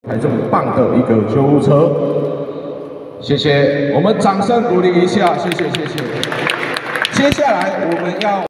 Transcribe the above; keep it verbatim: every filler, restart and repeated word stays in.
还这么棒的一个救护车，谢谢，我们掌声鼓励一下，谢谢谢谢。接下来我们要。